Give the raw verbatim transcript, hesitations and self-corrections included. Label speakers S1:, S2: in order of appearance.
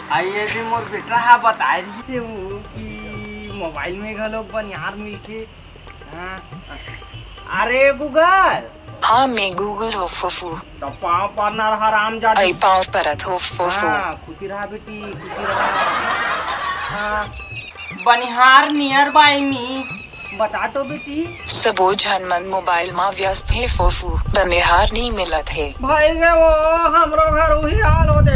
S1: आइए भी मोर बेटा हा बताए रही से वो कि मोबाइल में घलो बनियार मिलके। अरे गूगल।
S2: हाँ मैं गूगल हो फूफू।
S1: तो पाँव पर ना हराम जादू।
S2: आई पाँव परत हो फूफू।
S1: हाँ खुशी रहा बेटी खुशी रहा। हाँ बनिहार नियर बाई मी बता तो बेटी।
S2: सबो झन मन मोबाइल में व्यस्त है फूफू, बनिहार नहीं मिलत है।
S1: भाई वो हमरो घर वही हाल हो